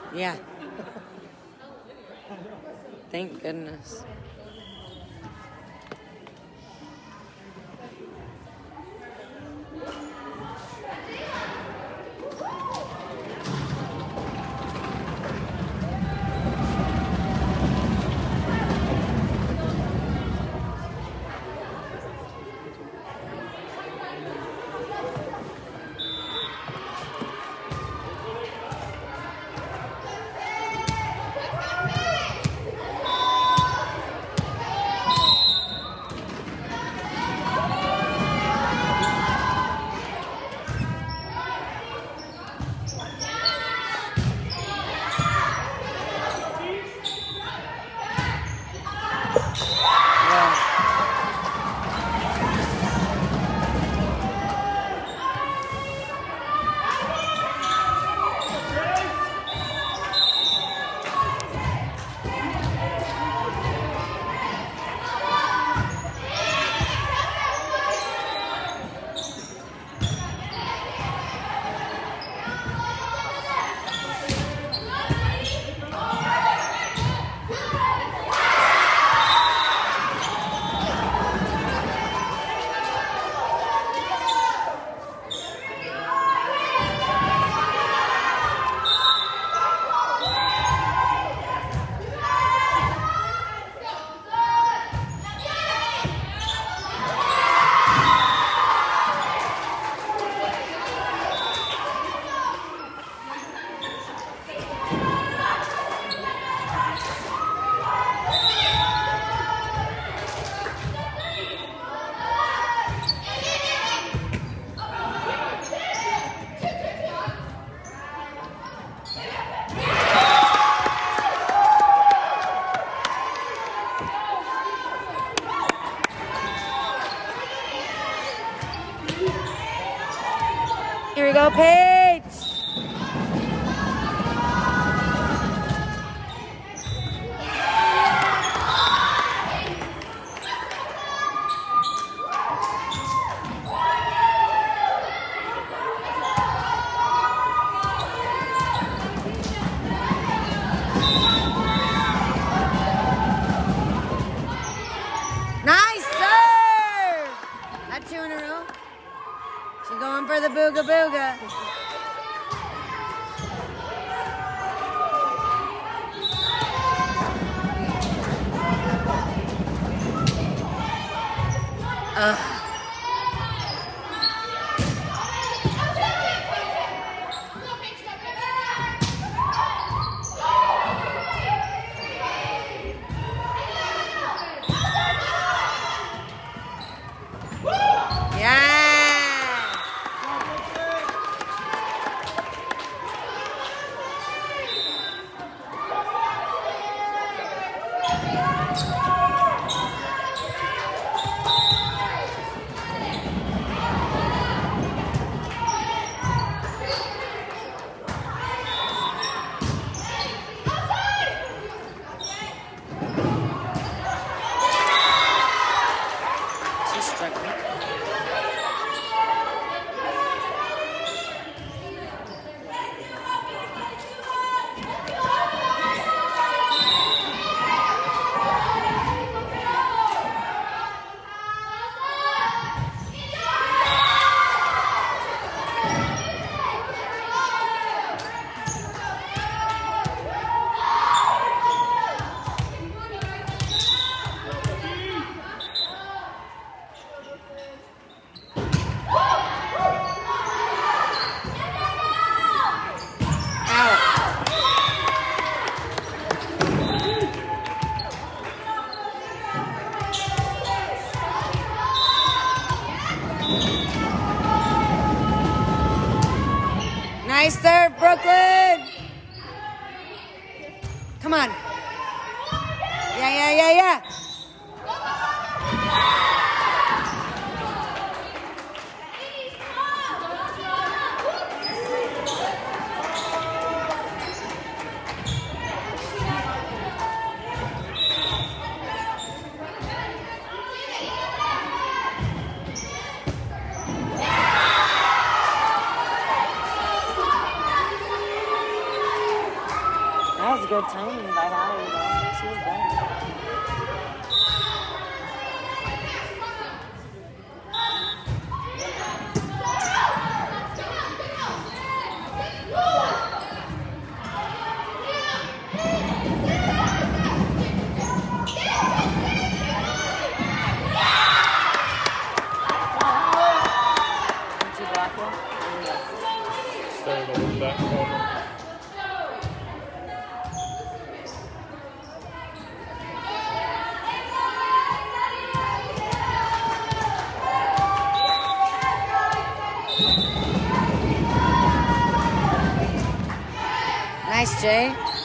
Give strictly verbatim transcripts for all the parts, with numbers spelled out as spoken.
Yeah. Thank goodness. Here we go, Paige. Nice serve. That's two in a row. She's going for the booga booga. Ugh. Nice serve, Brooklyn. Come on. Yeah, yeah, yeah, yeah. good timing by Hallie, though. She was there. Nice, Jay.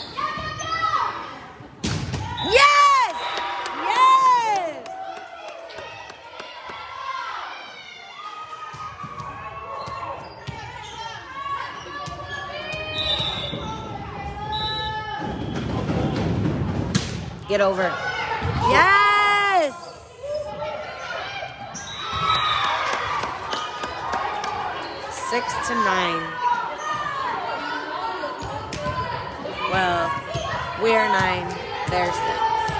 Yes! Yes! Get over. Yes! Six to nine. Well, we're nine, they're six.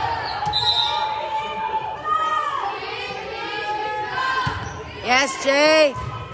Yes, Jay.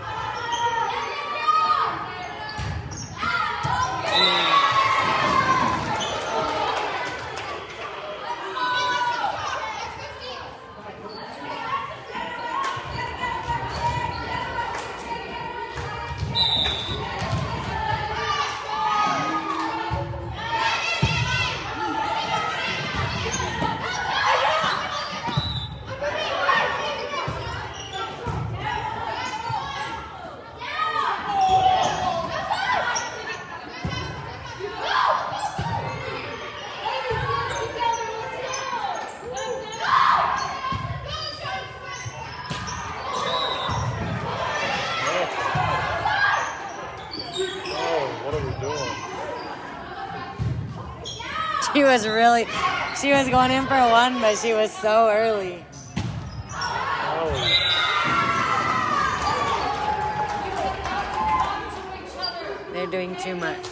She was really, she was going in for a one, but she was so early. Oh. They're doing too much.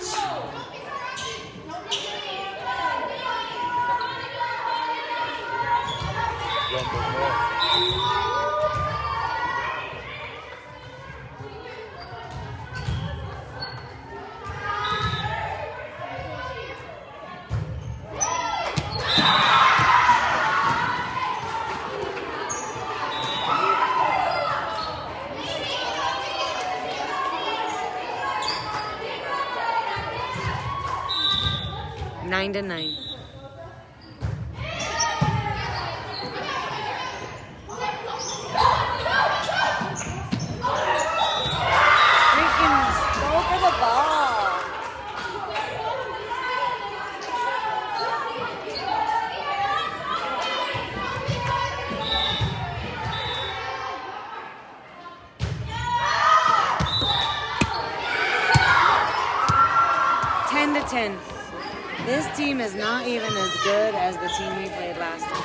Nine to nine. Freaking go for the ball. Ten to ten. This team is not even as good as the team we played last time.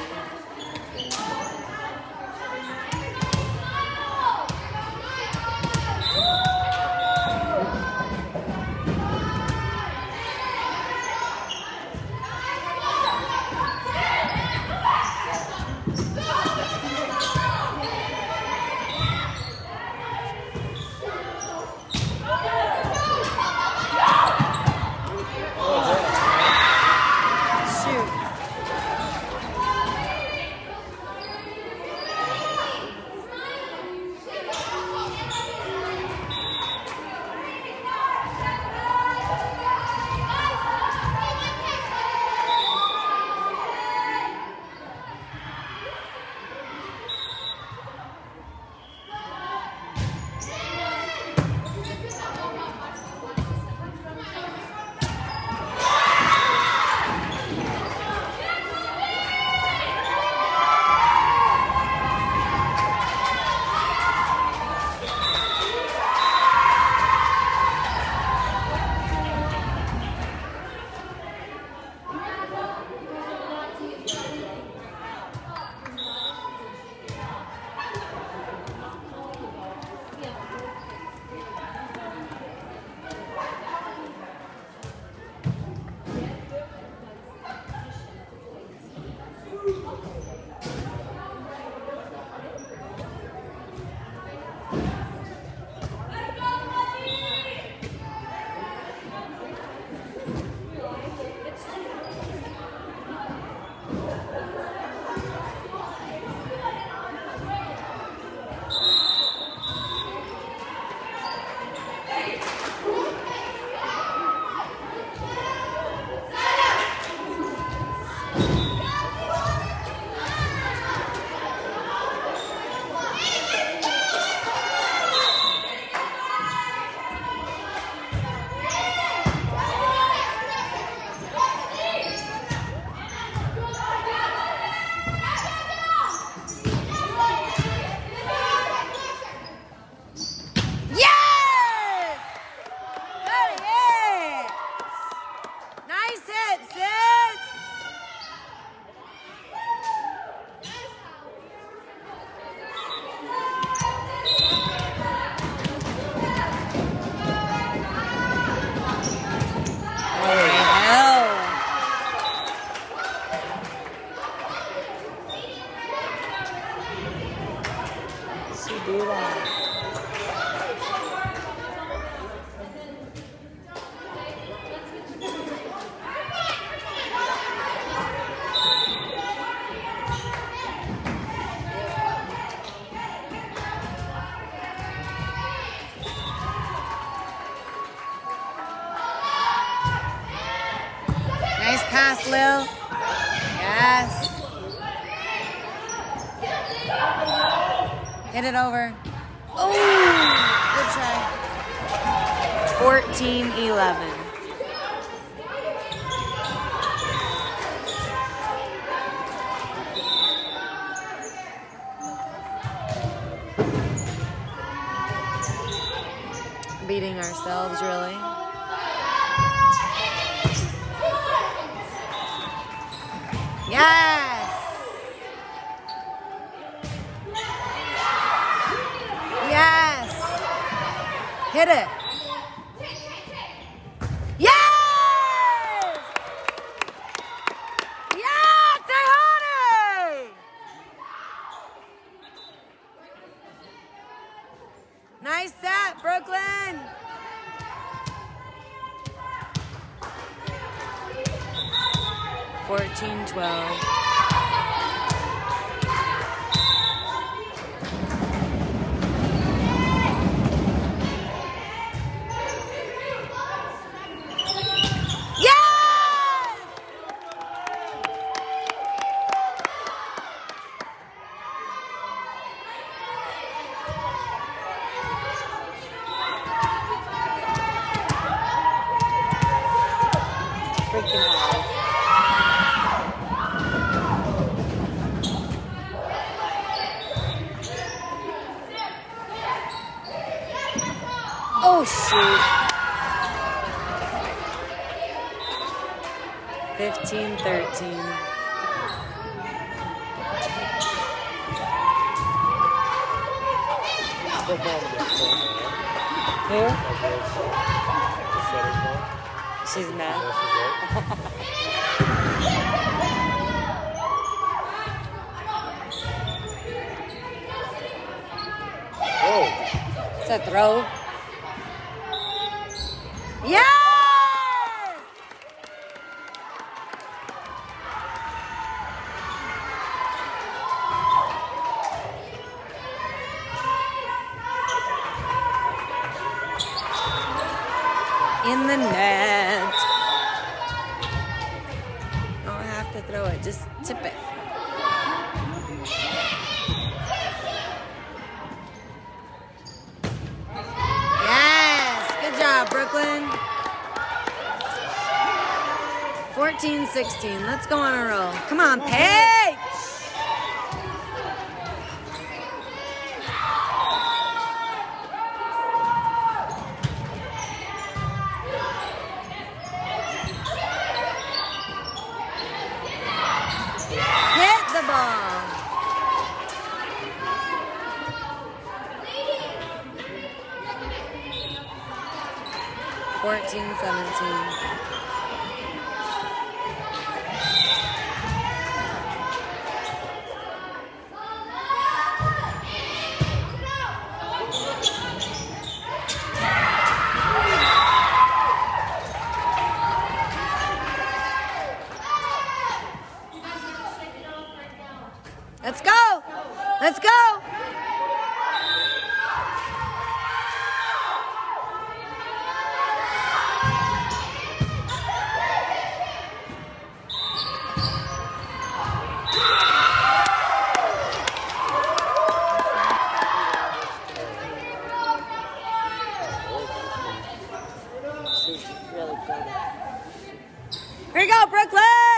Pass, Lil. Yes. Hit it over. Oh, good try. fourteen eleven. Beating ourselves, really. Yes! Yes! Hit it! Yes! Yeah, Tejani! Nice set, Brooklyn! fourteen twelve. Oh, shoot. fifteen thirteen. Who? She's mad. Whoa. It's a throw. Yes! In the net. Don't have to throw it, just tip it. Yes, good job, Brooklyn. fourteen sixteen, let's go on a roll. Come on, Paige! Hit the ball. fourteen seventeen. Let's go! Let's go! Here you go, Brooklyn!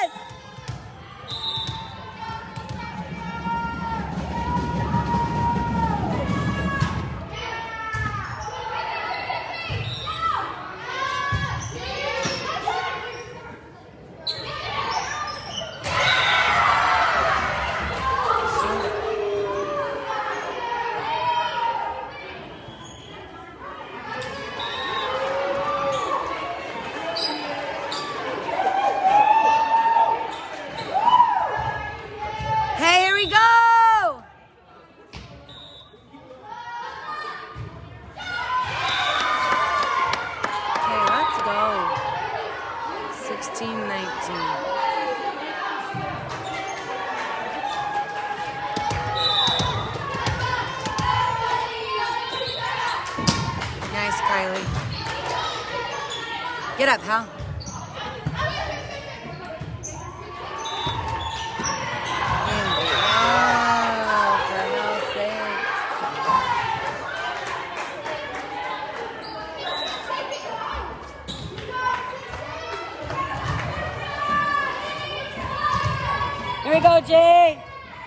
sixteen nineteen. Nice, Kylie. Get up, Hal. we go, Jay.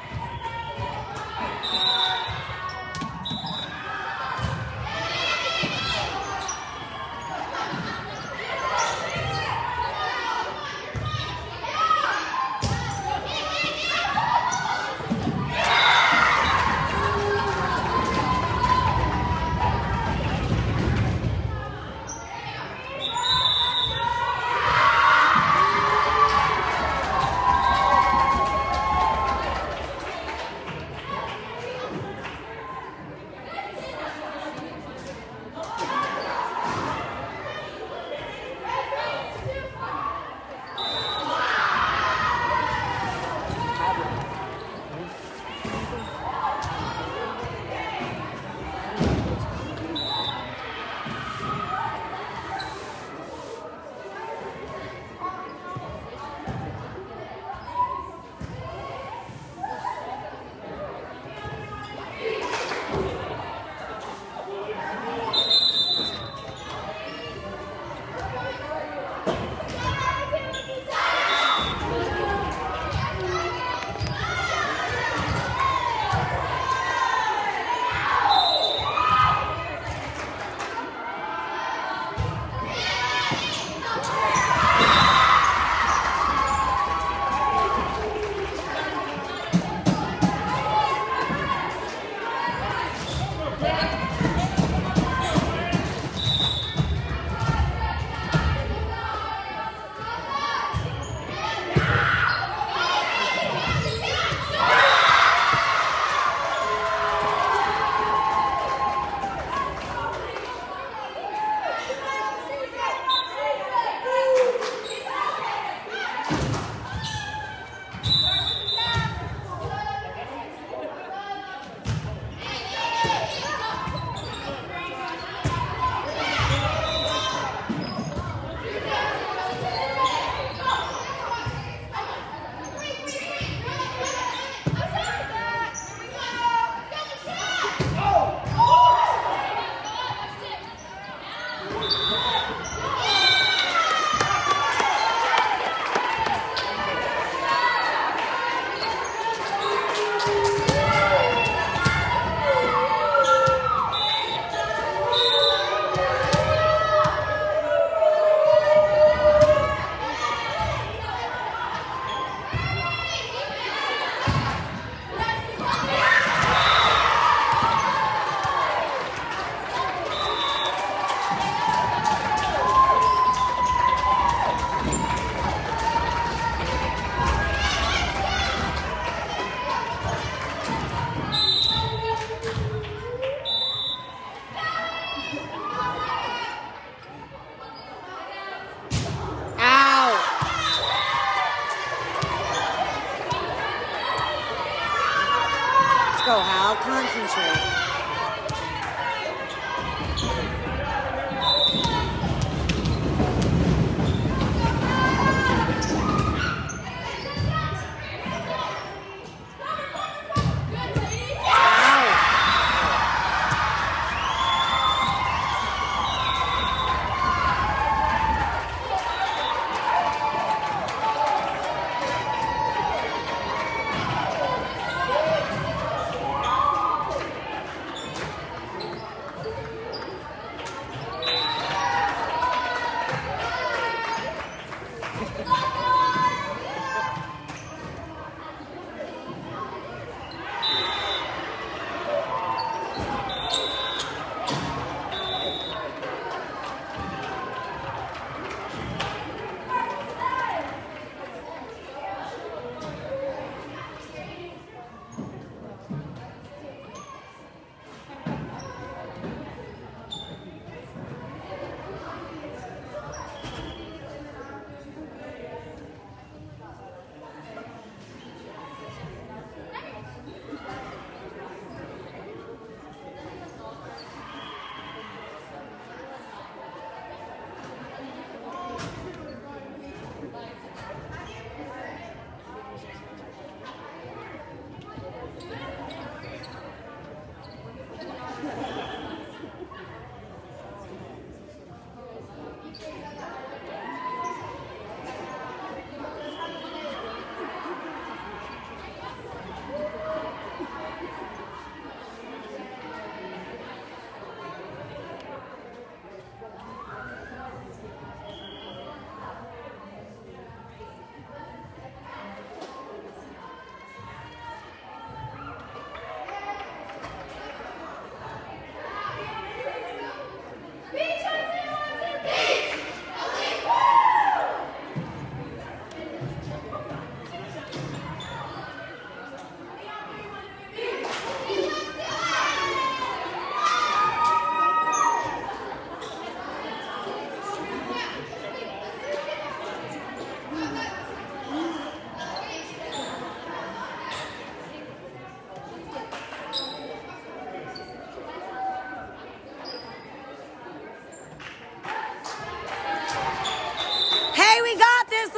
Go, Hal. Concentrate.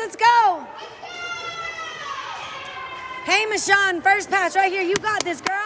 let's go. Hey, Michonne, first pass right here. You got this, girl.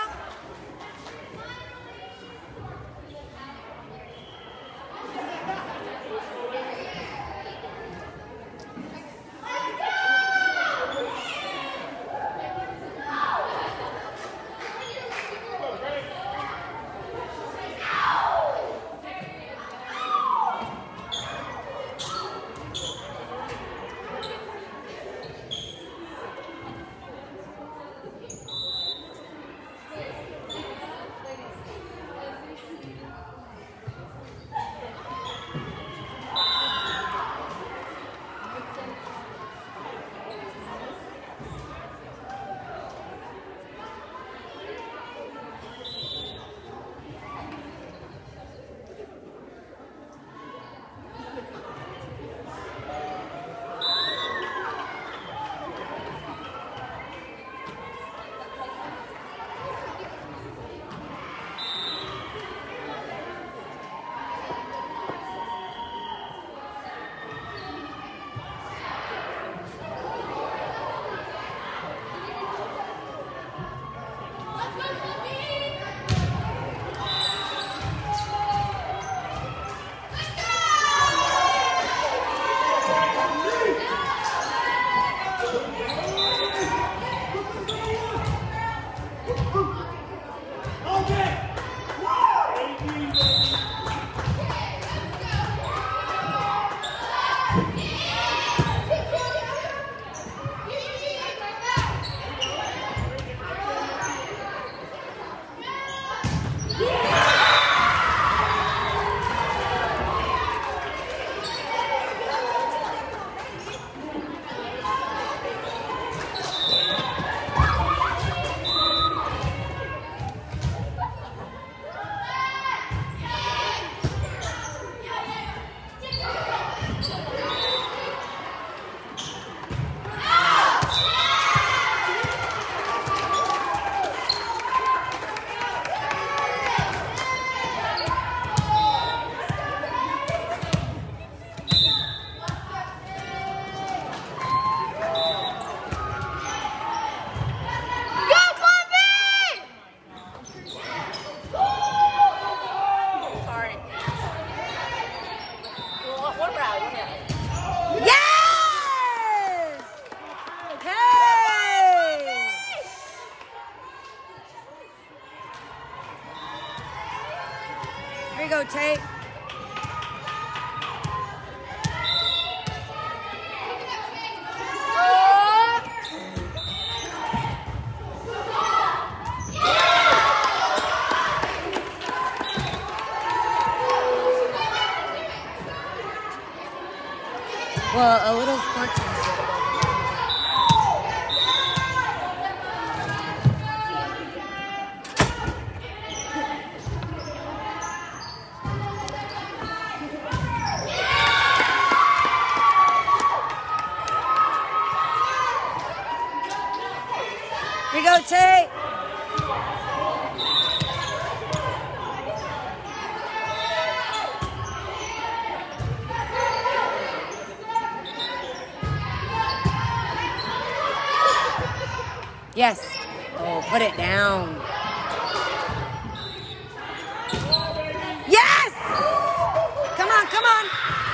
Here you go, Tate. Well, a little scorching. Here you go, Tate. Yes. Oh, put it down. Yes! Come on, come on.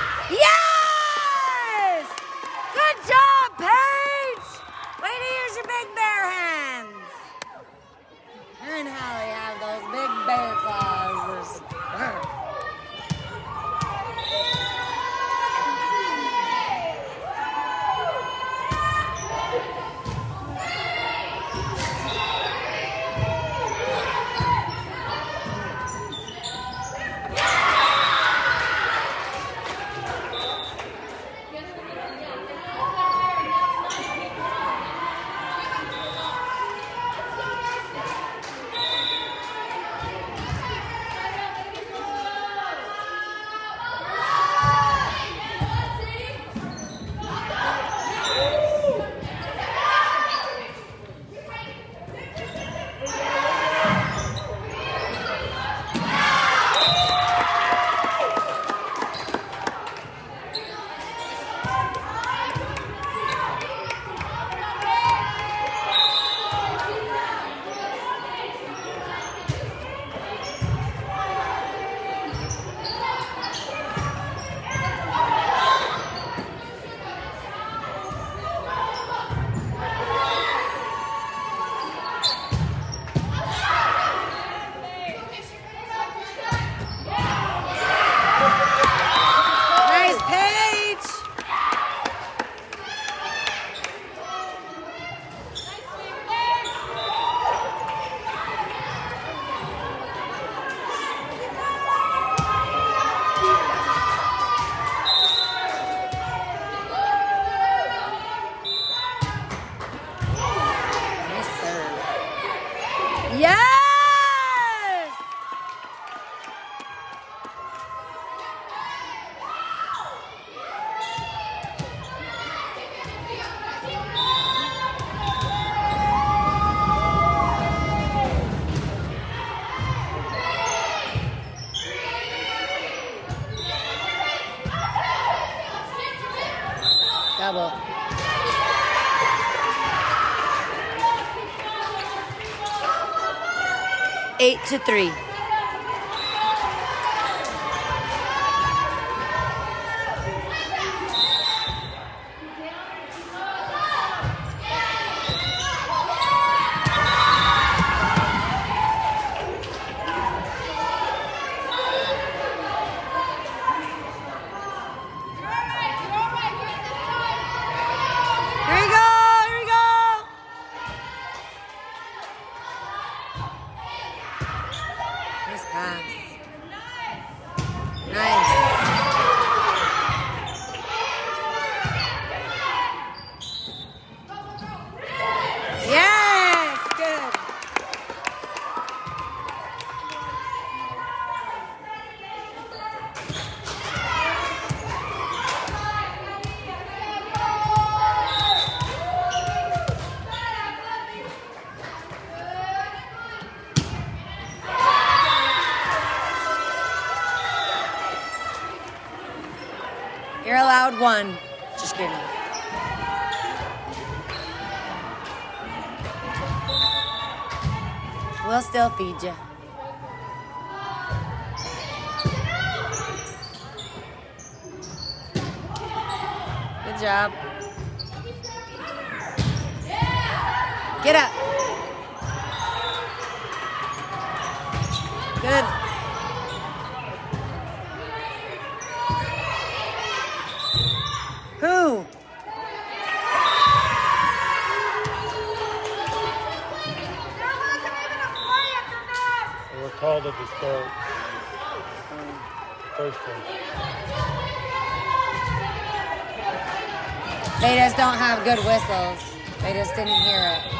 Yes! Good job, Paige! Way to use your big bear hands. Her and Hallie have those big bear claws. Double. Eight to three. You're allowed one. Just kidding. We'll still feed you. Good job. Get up. Good. Who? They were called at the start. First one. They just don't have good whistles. They just didn't hear it.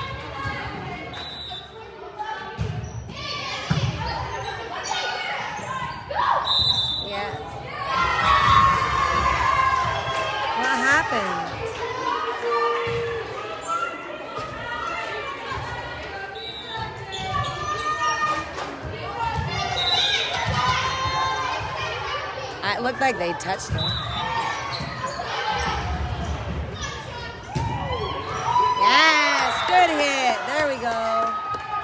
Yes. What happened? It looked like they touched him. Yes, good hit. There we go.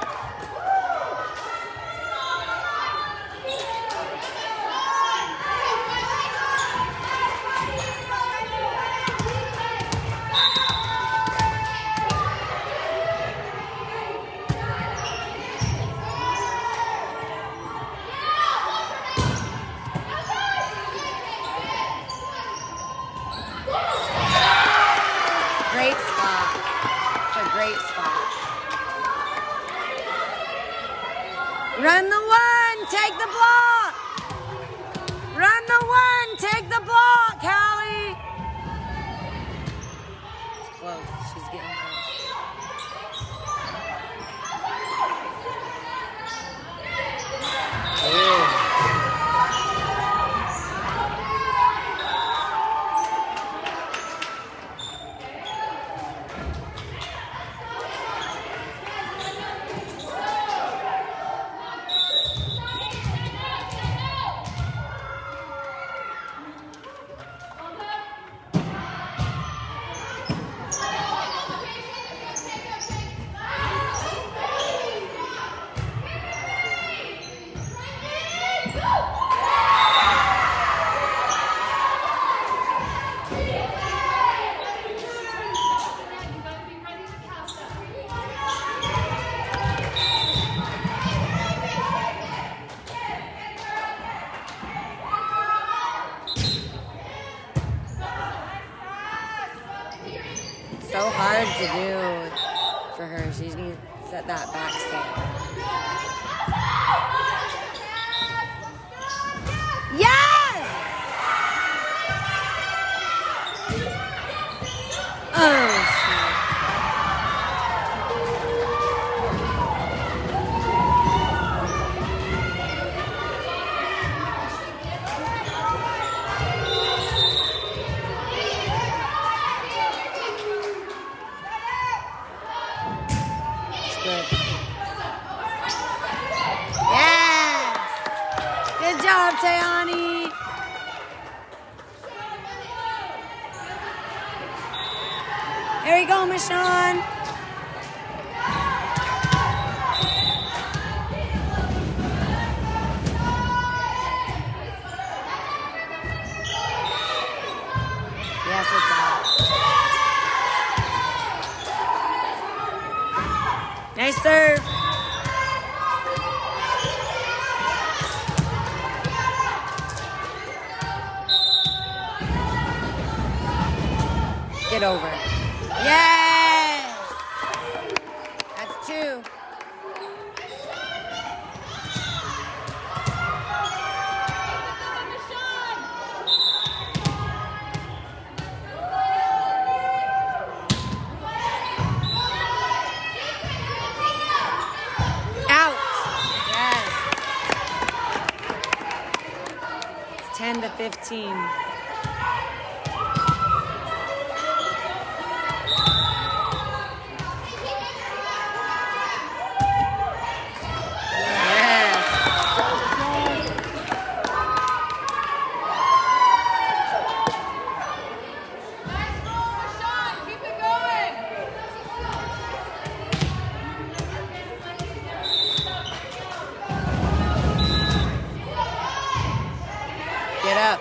Great spot. It's a great spot. Run the one, take the block. Run the one, take the block, Callie. It's close. She's getting close. Yeah. So hard to do for her. She needs to set that back step. Yes! Oh, good. Yes! Good job, Tayani. There you go, Michonne. Yes, it's out. Nice serve. Get over. Yes! That's two. Out. Yes. It's ten to fifteen. Get up.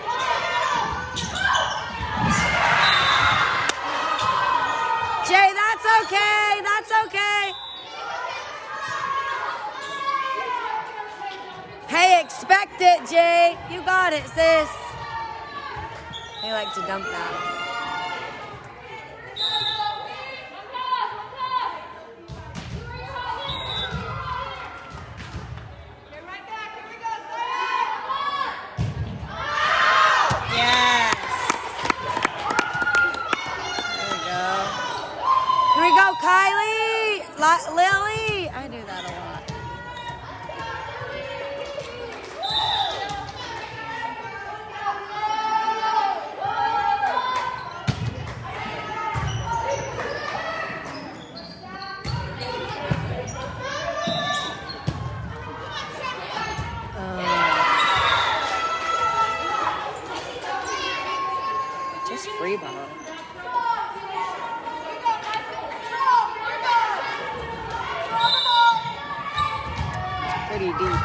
Jay, that's okay. That's okay. Hey, expect it, Jay. You got it, sis. They like to dump that. Here we go, Kylie, L Lily. I do that a lot. Um, just free ball. Pretty deep.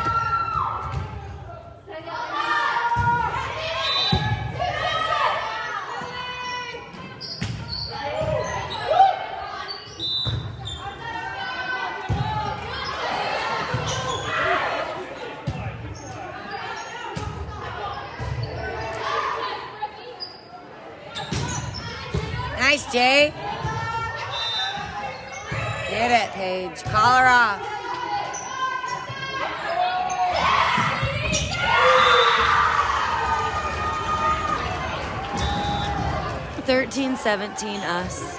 Nice, Jay. Get it, Paige. Call her off. thirteen seventeen us.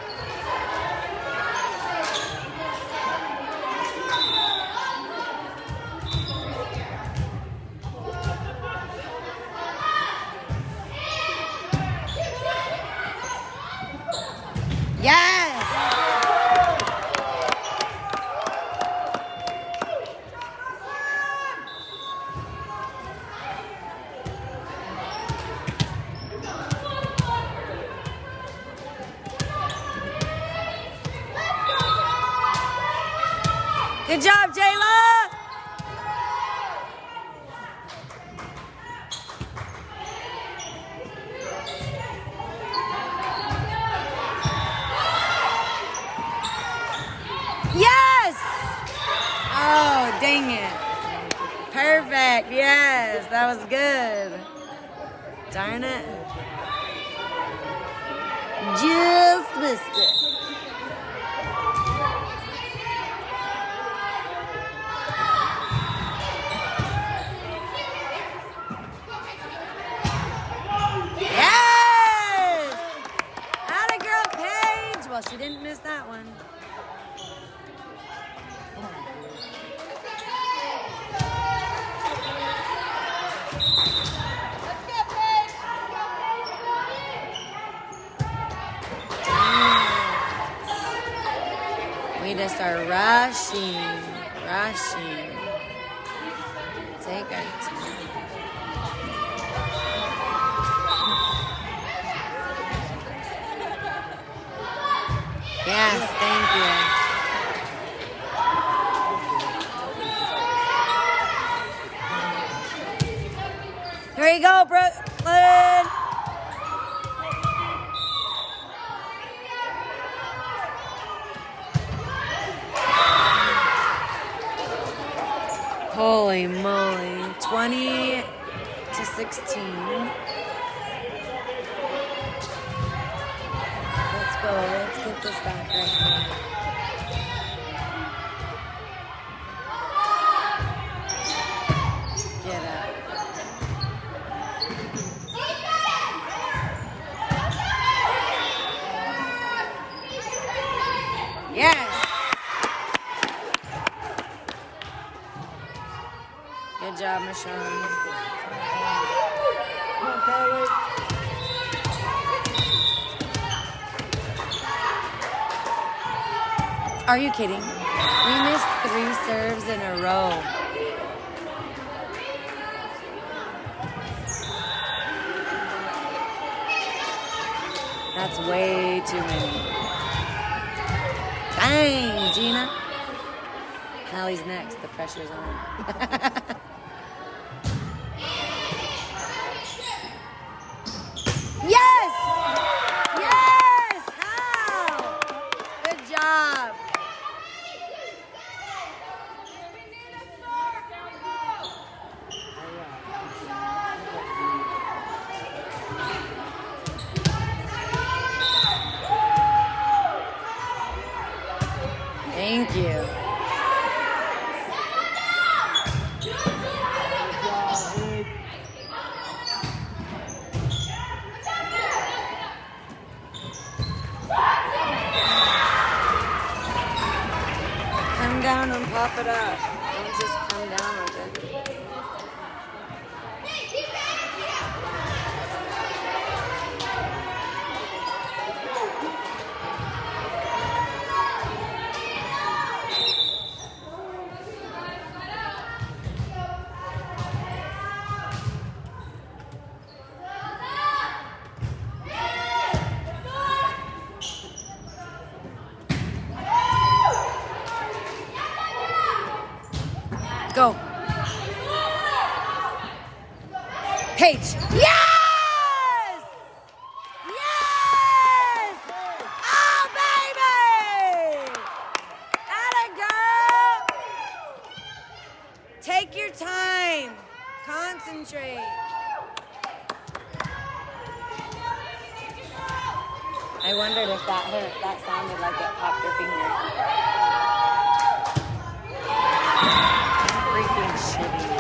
Yes! Good job, Jayla! Yes! Oh, dang it. Perfect, yes, that was good. Darn it. Just missed it. Well, she didn't miss that one. We just are rushing, rushing. Take our time. Here you go, Brooklyn. Holy moly. twenty to sixteen. Let's go. Let's get this back right here. Get up. Yes. Good job, Michonne. Are you kidding? We missed three serves in a row. That's way too many. Dang, Gina. Hallie's next. The pressure's on. Yes! Yes! Hal! Good job. Thank you. Come down and pop it up. Don't just come down with it. Go. Paige. Yes! Yes! Oh, baby! Atta girl! Take your time. Concentrate. I wondered if that hurt. That sounded like it popped her finger. Freaking shitty.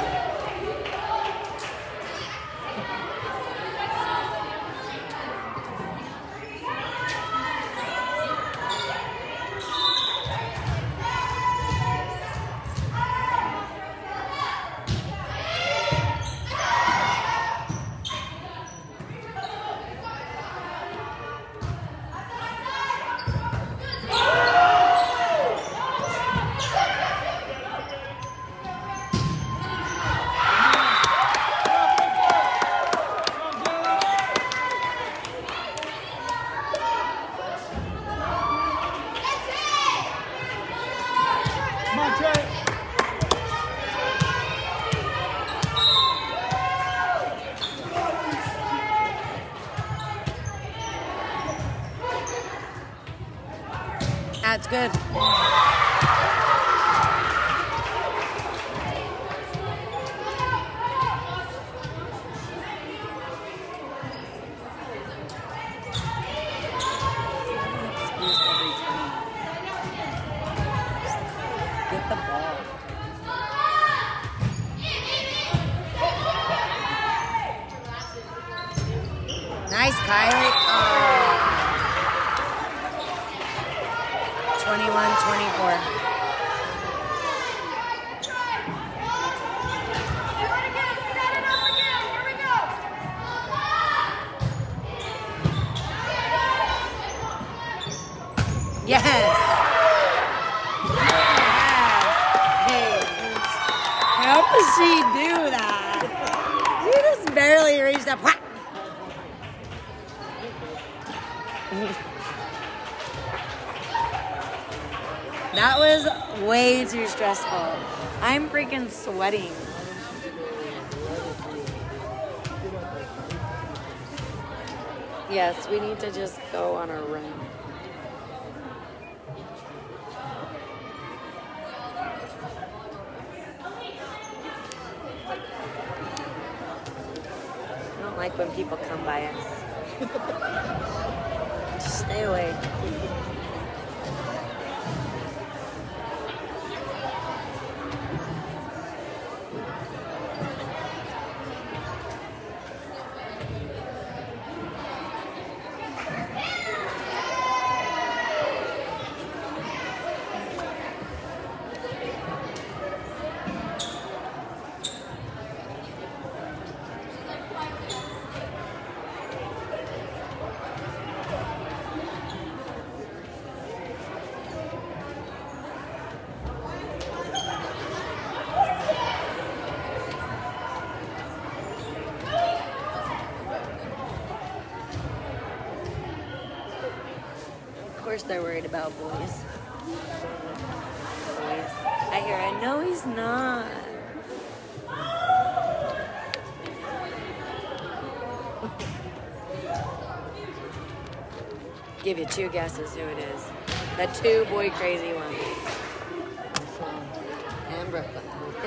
That's good. Get the ball. Nice, Kylie. Oh. twenty-one twenty-four. Yes. Yes. Hey, how does she do that? She just barely reached up. That was way too stressful. I'm freaking sweating. Yes, we need to just go on a run. I don't like when people come by us. Just stay away. Of course they're worried about boys. Boys. I hear it. No, he's not. Give you two guesses who it is. The two boy crazy ones. And Brooklyn.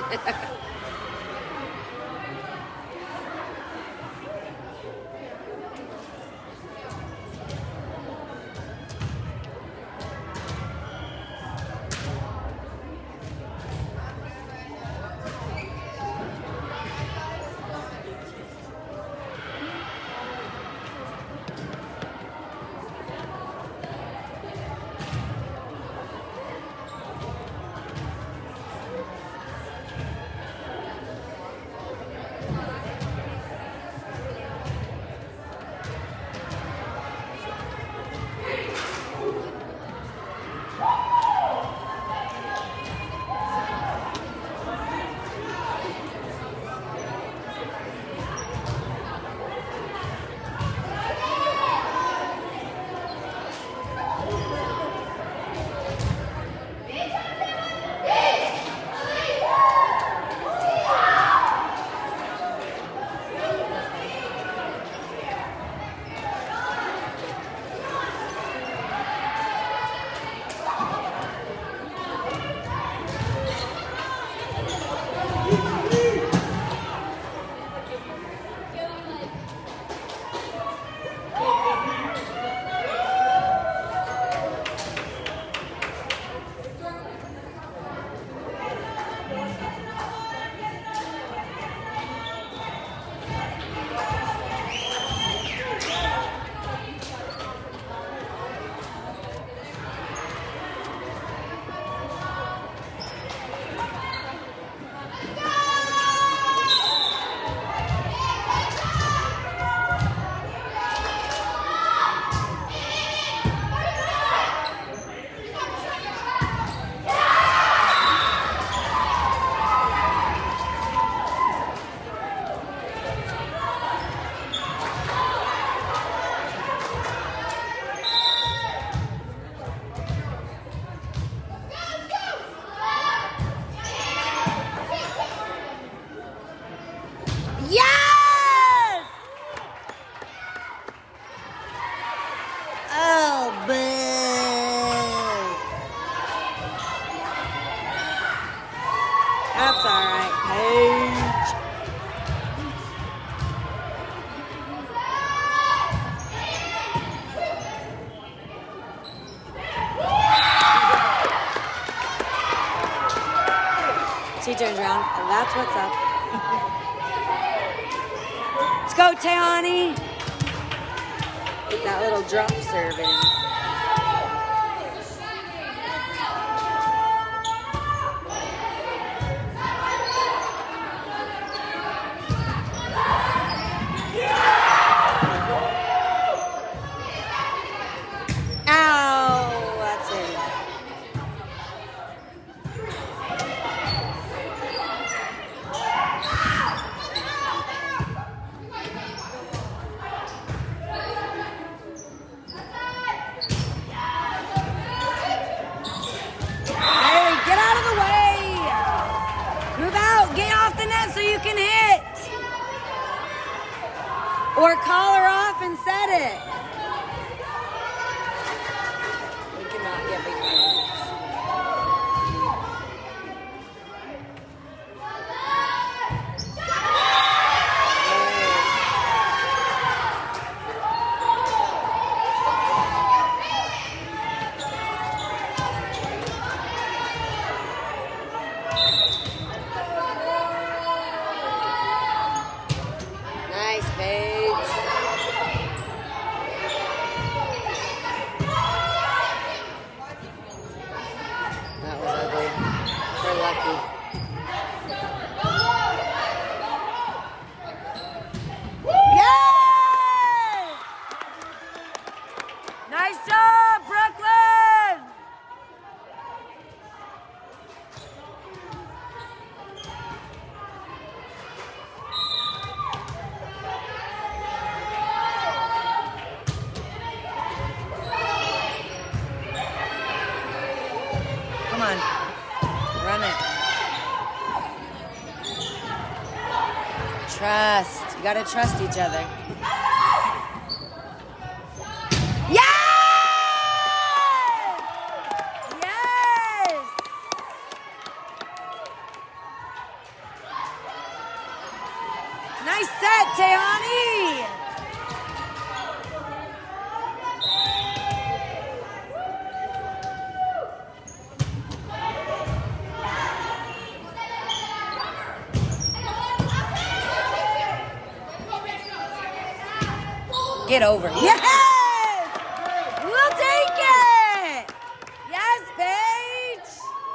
Yes! Oh, boo. That's all right, Paige. She turns around, and that's what's up. Let's go, Tehani. Get that little drop serve in. Ow, that's it. Or call her off and set it. We cannot get behind it. Nice, Paige. That was ugly. We're lucky. Yes! Nice job, Brooklyn! Come on, run it. Trust. You gotta trust each other. Yes! Yes! Nice set, Tehani! Get over. Yes! We'll take it! Yes, Paige!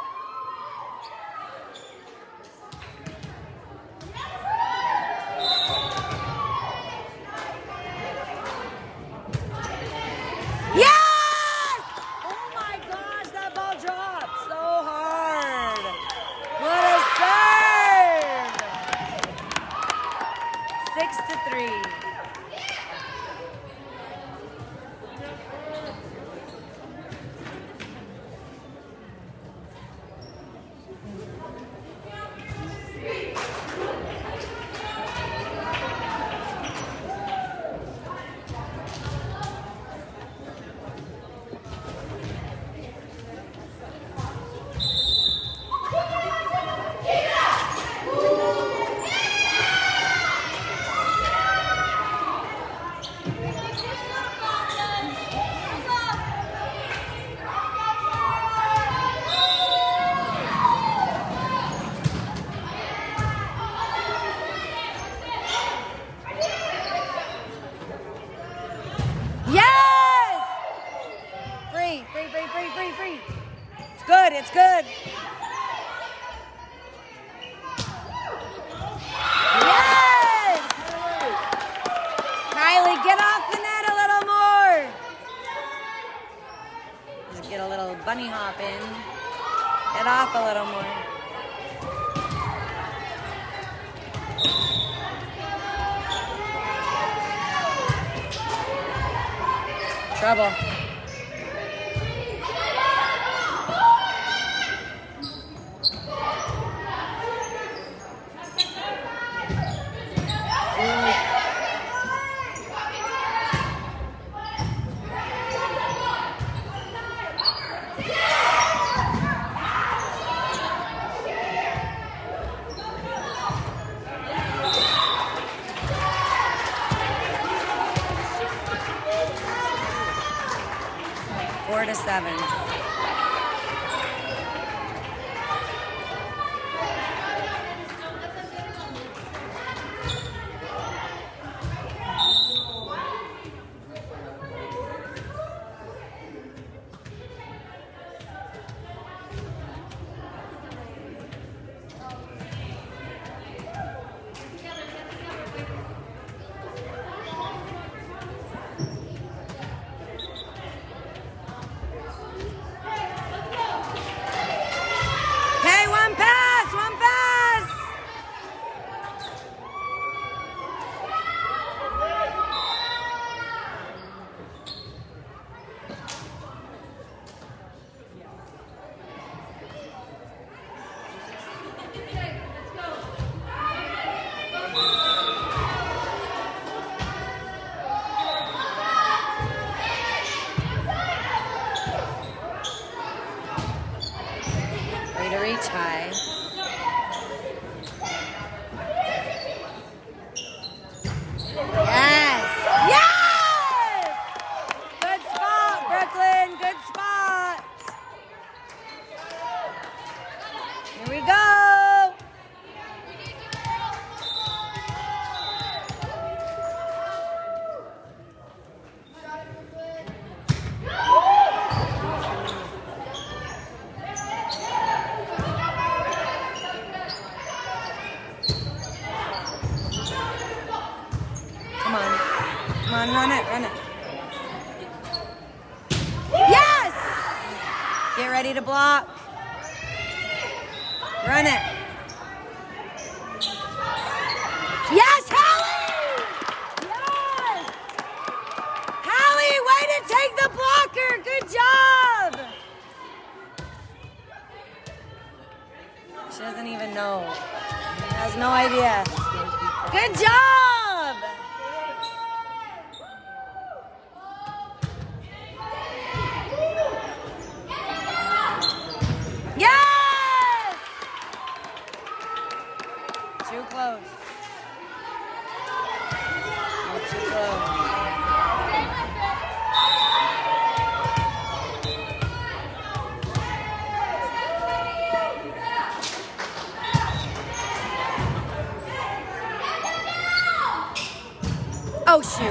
Yes! Oh my gosh, that ball dropped so hard. What a serve! Six to three. Yes! Free, free, free, free, free, free. It's good, it's good. Yes! Kylie, get off the net a little more. Just get a little bunny hop in. Get off a little more. Trouble. Four to seven. Come on, run it, run it. Yes! Get ready to block. Run it. Yes, Hallie! Yes! Hallie, way to take the blocker. Good job. She doesn't even know. She has no idea. Good job! Yes! Too close. Oh, too close. Oh, shoot.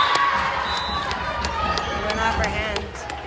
It went off her hand.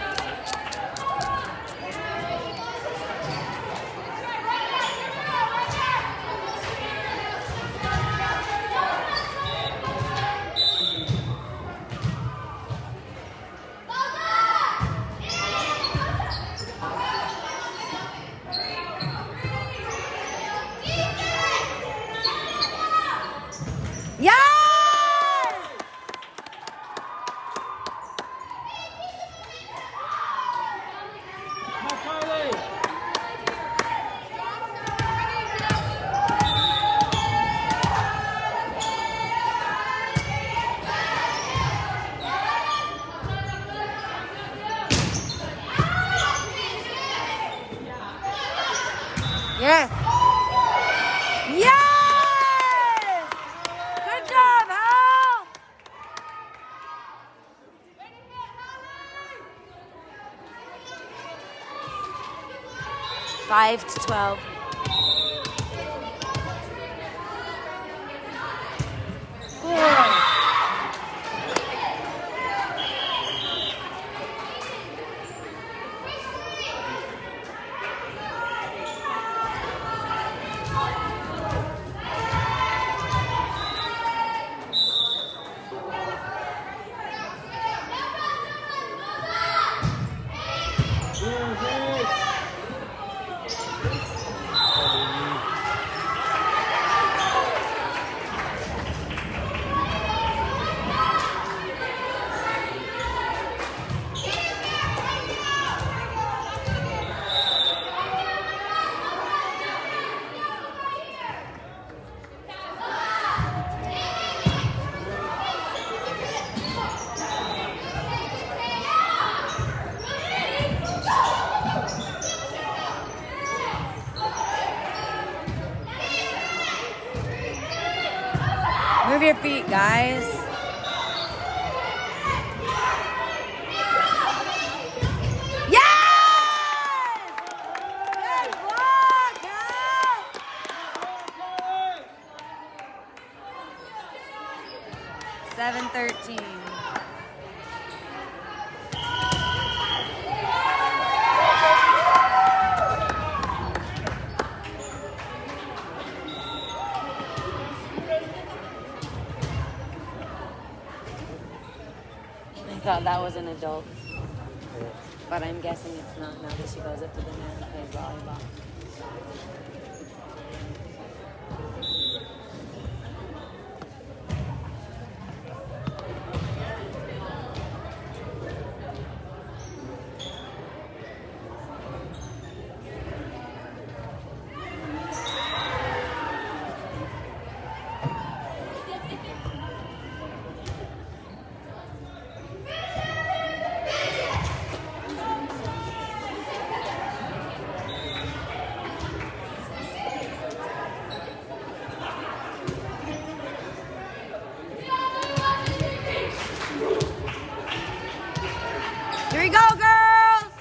Yes. Yes! Good job, Hal! Five to twelve. Four. Move your feet, guys. Yes! Good block, Hal! seven thirteen. I thought that was an adult, but I'm guessing it's not now that she goes up to the net and plays volleyball. Here we go, girls!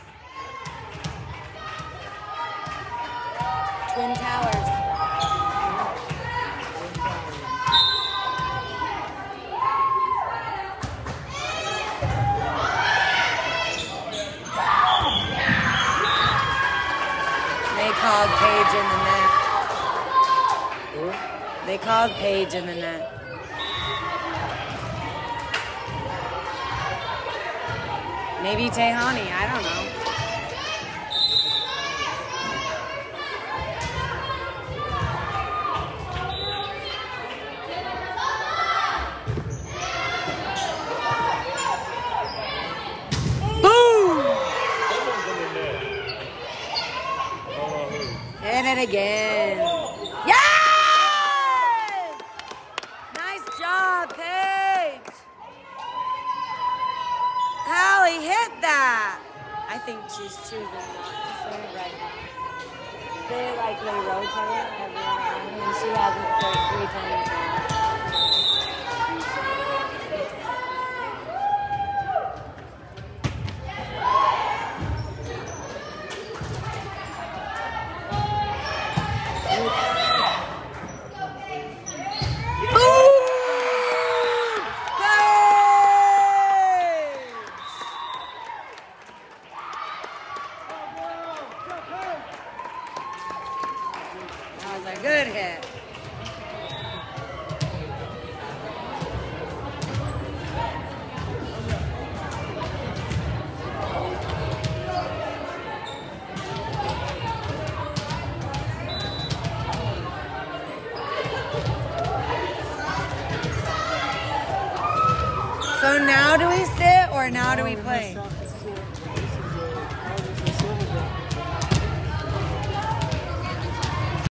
Twin Towers. They called Paige in the net. They called Paige in the net. Maybe Tehani, I don't know. Hit it again. Yes! Nice job, Paige. Hallie hit that. I think she's choosing not to say it right now. They like they rotate every round, and she hasn't said it three times now. That was a good hit. So now do we sit or now do we play?